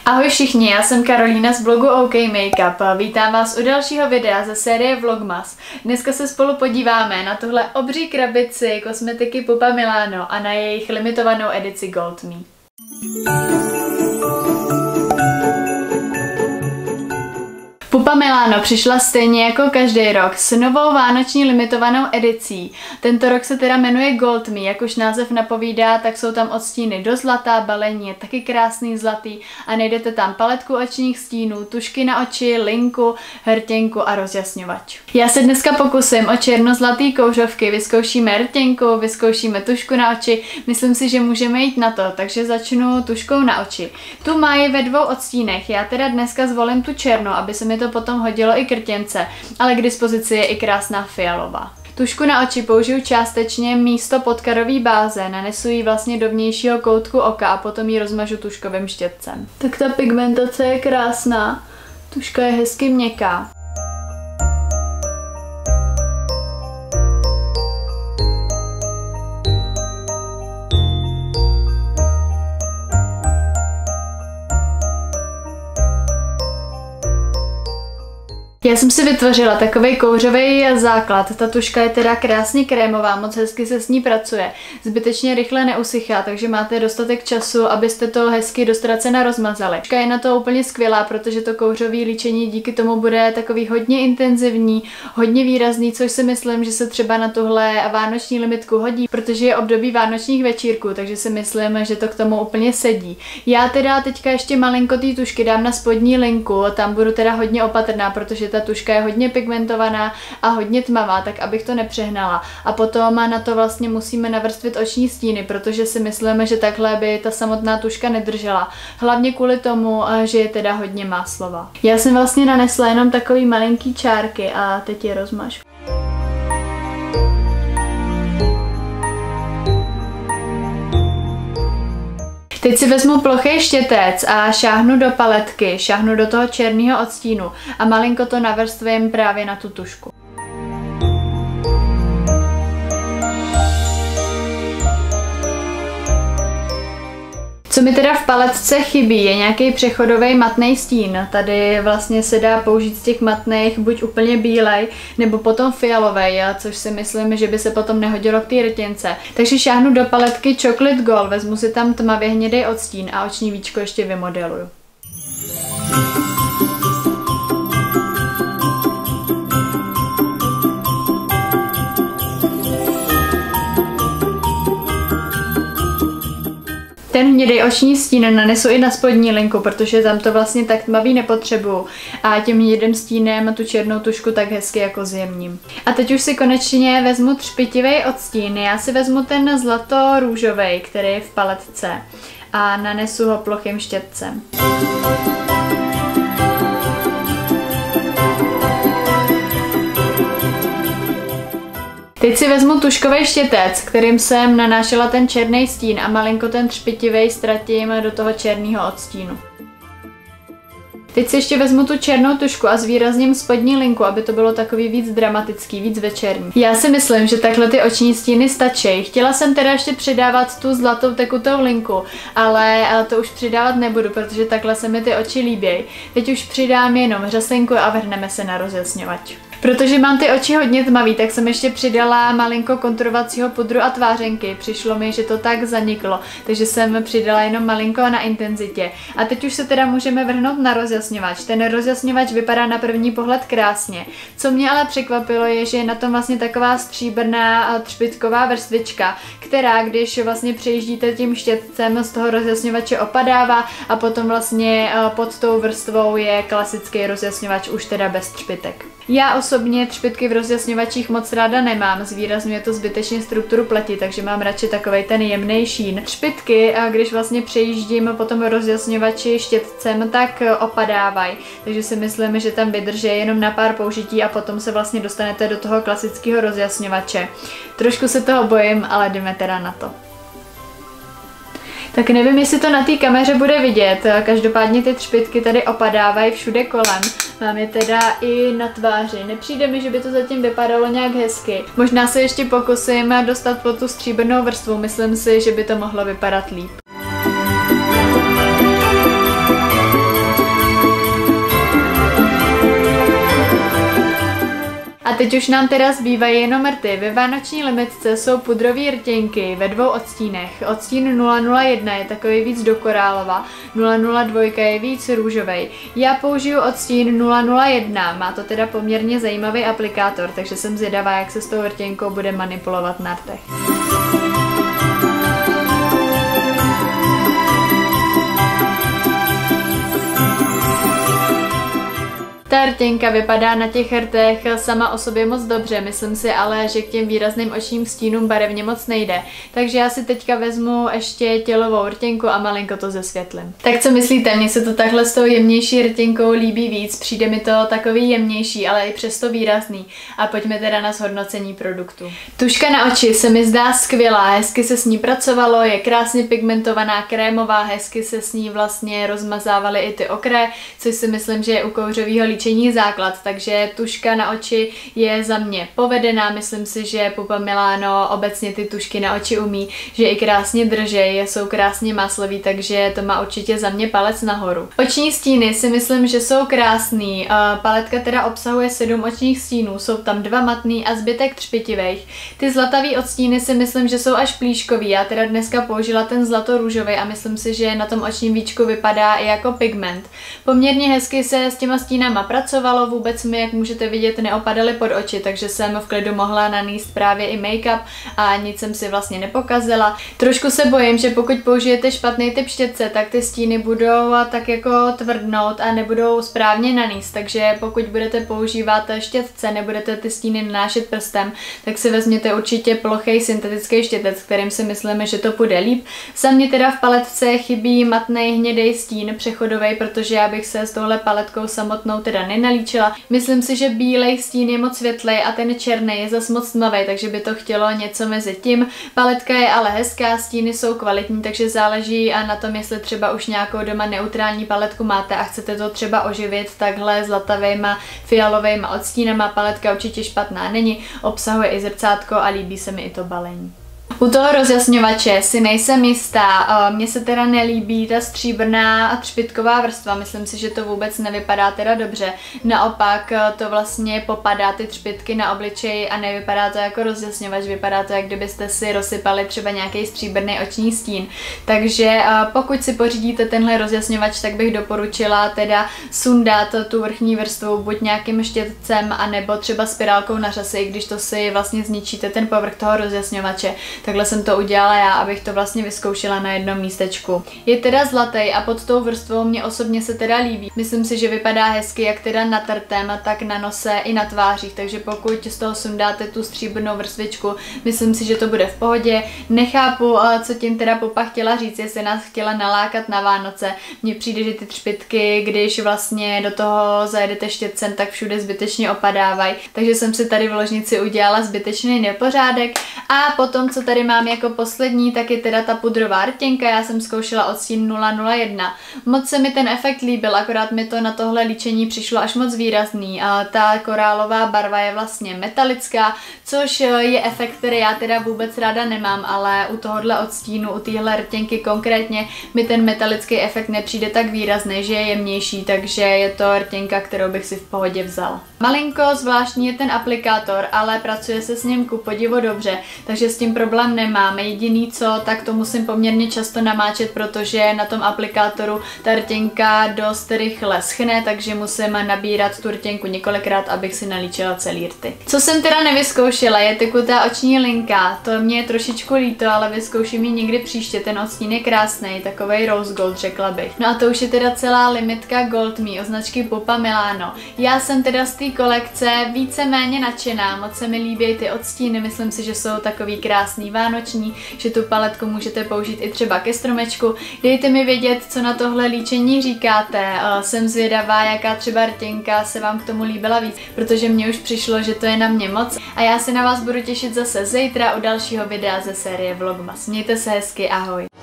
Ahoj všichni, já jsem Karolína z blogu OK Makeup. Vítám vás u dalšího videa ze série Vlogmas. Dneska se spolu podíváme na tuhle obří krabici kosmetiky Pupa Milano a na jejich limitovanou edici Gold Me. Pupa Milano přišla stejně jako každý rok s novou vánoční limitovanou edicí. Tento rok se teda jmenuje Gold Me, jak už název napovídá, tak jsou tam odstíny do zlata, balení je taky krásný zlatý a najdete tam paletku očních stínů, tušky na oči, linku, hrtěnku a rozjasňovač. Já se dneska pokusím o černozlatý kouřovky, vyzkoušíme hrtěnku, vyzkoušíme tušku na oči, myslím si, že můžeme jít na to, takže začnu tuškou na oči. Tu mají ve dvou odstínech, já teda dneska zvolím tu černou, aby se mi to potom hodilo i k rtěnce, ale k dispozici je i krásná fialová. Tušku na oči použiju částečně místo podkarový báze, nanesu ji vlastně do vnějšího koutku oka a potom ji rozmažu tuškovým štětcem. Tak ta pigmentace je krásná, tuška je hezky měkká. Já jsem si vytvořila takový kouřový základ, ta tuška je teda krásně krémová, moc hezky se s ní pracuje, zbytečně rychle neusychá, takže máte dostatek času, abyste to hezky do ztracena rozmazali. Tuška je na to úplně skvělá, protože to kouřový líčení díky tomu bude takový hodně intenzivní, hodně výrazný, což si myslím, že se třeba na tuhle vánoční limitku hodí, protože je období vánočních večírků, takže si myslím, že to k tomu úplně sedí. Já teda teďka ještě malinko té tušky dám na spodní linku, tam budu teda hodně opatrná, protože ta tuška je hodně pigmentovaná a hodně tmavá, tak abych to nepřehnala. A potom na to vlastně musíme navrstvit oční stíny, protože si myslíme, že takhle by ta samotná tuška nedržela. Hlavně kvůli tomu, že je teda hodně máslová. Já jsem vlastně nanesla jenom takový malinký čárky a teď je rozmažu. Teď si vezmu plochý štětec a šáhnu do paletky, šáhnu do toho černého odstínu a malinko to navrstvím právě na tu tušku. Co mi teda v paletce chybí, je nějaký přechodový matný stín. Tady vlastně se dá použít z těch matných buď úplně bílej, nebo potom fialovej, což si myslím, že by se potom nehodilo k té rtěnce. Takže šáhnu do paletky Chocolate Gold, vezmu si tam tmavě hnědý odstín a oční víčko ještě vymodeluju. Ten hnědý oční stín nanesu i na spodní linku, protože tam to vlastně tak tmavý nepotřebuju a tím hnědým stínem tu černou tušku tak hezky jako zjemním. A teď už si konečně vezmu třpitivý odstín, já si vezmu ten zlato-růžovej, který je v paletce a nanesu ho plochým štětcem. Teď si vezmu tuškový štětec, kterým jsem nanášela ten černý stín a malinko ten třpitivej ztratím do toho černého odstínu. Teď si ještě vezmu tu černou tušku a zvýrazním spodní linku, aby to bylo takový víc dramatický, víc večerní. Já si myslím, že takhle ty oční stíny stačí. Chtěla jsem teda ještě přidávat tu zlatou tekutou linku, ale to už přidávat nebudu, protože takhle se mi ty oči líbějí. Teď už přidám jenom řasenku a vrhneme se na rozjasňovač. Protože mám ty oči hodně tmavý, tak jsem ještě přidala malinko konturovacího pudru a tvářenky. Přišlo mi, že to tak zaniklo, takže jsem přidala jenom malinko na intenzitě. A teď už se teda můžeme vrhnout na rozjasňovač. Ten rozjasňovač vypadá na první pohled krásně. Co mě ale překvapilo je, že je na tom vlastně taková stříbrná třpytková vrstvička, která když vlastně přejíždíte tím štětcem z toho rozjasňovače opadává a potom vlastně pod tou vrstvou je klasický rozjasňovač už teda bez třpytek. Já osobně třpytky v rozjasňovačích moc ráda nemám, zvýrazňuje to zbytečně strukturu pleti, takže mám radši takovej ten jemnej šín. Třpytky, když vlastně přejíždím po tom rozjasňovači štětcem, tak opadávají, takže si myslím, že tam vydrží jenom na pár použití a potom se vlastně dostanete do toho klasického rozjasňovače. Trošku se toho bojím, ale jdeme teda na to. Tak nevím, jestli to na té kameře bude vidět, každopádně ty třpytky tady opadávají všude kolem. Mám je teda i na tváři. Nepřijde mi, že by to zatím vypadalo nějak hezky. Možná se ještě pokusím dostat pod tu stříbrnou vrstvu, myslím si, že by to mohlo vypadat líp. teď už nám teda zbývají jenom rty. Ve vánoční limitce jsou pudrové rtěnky ve 2 odstínech. Odstín 001 je takový víc do korálova, 002 je víc růžovej. Já použiju odstín 001, má to teda poměrně zajímavý aplikátor, takže jsem zvědavá, jak se s tou rtěnkou bude manipulovat na rtech. Ta rtěnka vypadá na těch rtech sama o sobě moc dobře, myslím si ale, že k těm výrazným očním stínům barevně moc nejde. Takže já si teďka vezmu ještě tělovou rtěnku a malinko to zesvětlím. Tak co myslíte, mně se to takhle s tou jemnější rtěnkou líbí víc, přijde mi to takový jemnější, ale i přesto výrazný. A pojďme teda na zhodnocení produktu. Tužka na oči se mi zdá skvělá, hezky se s ní pracovalo, je krásně pigmentovaná, krémová, hezky se s ní vlastně rozmazávaly i ty okraje, což si myslím, že je u kouřového líčení základ, takže tužka na oči je za mě povedená, myslím si, že Pupa Milano obecně ty tužky na oči umí, že i krásně držej, jsou krásně maslový, takže to má určitě za mě palec nahoru. Oční stíny si myslím, že jsou krásný, paletka teda obsahuje 7 očních stínů, jsou tam 2 matný a zbytek třpitivých. Ty zlatavý odstíny si myslím, že jsou až plíškový, já teda dneska použila ten zlato-růžový a myslím si, že na tom očním víčku vypadá i jako pigment. Poměrně hezky se s těma stínama pracovalo, vůbec mi, jak můžete vidět, neopadaly pod oči, takže jsem v klidu mohla nanést právě i make-up a nic jsem si vlastně nepokazila. Trošku se bojím, že pokud použijete špatný typ štětce, tak ty stíny budou tak jako tvrdnout a nebudou správně nanést, takže pokud budete používat štětce, nebudete ty stíny nanášet prstem, tak si vezměte určitě plochý syntetický štětec, kterým si myslíme, že to půjde líp. Za mě teda v paletce chybí matný hnědý stín přechodový, protože já bych se s touhle paletkou samotnou teda nenalíčila. Myslím si, že bílej stín je moc světlej a ten černý je zas moc tmavý, takže by to chtělo něco mezi tím. Paletka je ale hezká, stíny jsou kvalitní, takže záleží a na tom, jestli třeba už nějakou doma neutrální paletku máte a chcete to třeba oživit takhle zlatavejma, fialovejma odstínama. Paletka určitě špatná není, obsahuje i zrcátko a líbí se mi i to balení. U toho rozjasňovače si nejsem jistá, mně se teda nelíbí ta stříbrná a třpytková vrstva, myslím si, že to vůbec nevypadá teda dobře, naopak to vlastně popadá ty třpytky na obličeji a nevypadá to jako rozjasňovač, vypadá to, jak kdybyste si rozsypali třeba nějaký stříbrný oční stín, takže pokud si pořídíte tenhle rozjasňovač, tak bych doporučila teda sundat tu vrchní vrstvu buď nějakým štětcem, anebo třeba spirálkou na řasy, i když to si vlastně zničíte ten povrch toho rozjasňovače. Takhle jsem to udělala já, abych to vlastně vyzkoušela na jednom místečku. Je teda zlatý a pod tou vrstvou mě osobně se teda líbí. Myslím si, že vypadá hezky jak teda na trtem, tak na nose i na tvářích, takže pokud z toho sundáte tu stříbrnou vrstvičku, myslím si, že to bude v pohodě. Nechápu, co tím teda Pupa chtěla říct, jestli nás chtěla nalákat na Vánoce. Mně přijde, že ty třpytky, když vlastně do toho zajedete štětcem, tak všude zbytečně opadávají. Takže jsem si tady v ložnici udělala zbytečný nepořádek a potom, co tady mám jako poslední, tak je teda ta pudrová rtěnka, já jsem zkoušela odstín 001. Moc se mi ten efekt líbil, akorát mi to na tohle líčení přišlo až moc výrazný. A ta korálová barva je vlastně metalická, což je efekt, který já teda vůbec ráda nemám, ale u tohohle odstínu, u téhle rtěnky konkrétně mi ten metalický efekt nepřijde tak výrazný, že je jemnější, takže je to rtěnka, kterou bych si v pohodě vzala. Malinko zvláštní je ten aplikátor, ale pracuje se s ním ku podivu dobře, takže s tím problém nemám. Jediný co, tak to musím poměrně často namáčet, protože na tom aplikátoru ta rtěnka dost rychle schne, takže musím nabírat tu rtěnku několikrát, abych si nalíčila celý rty. Co jsem teda nevyzkoušela, je tekutá oční linka. To mě je trošičku líto, ale vyzkouším ji někdy příště. Ten odstín je krásný, takovej rose gold, řekla bych. No a to už je teda celá limitka Gold Me od značky Pupa Milano. Já jsem teda z té kolekce víceméně nadšená, moc se mi líbí ty odstíny, myslím si, že jsou takový krásný vánoční, že tu paletku můžete použít i třeba ke stromečku. Dejte mi vědět, co na tohle líčení říkáte. Jsem zvědavá, jaká třeba rtěnka se vám k tomu líbila víc, protože mně už přišlo, že to je na mě moc. A já se na vás budu těšit zase zítra u dalšího videa ze série Vlogmas. Mějte se hezky, ahoj.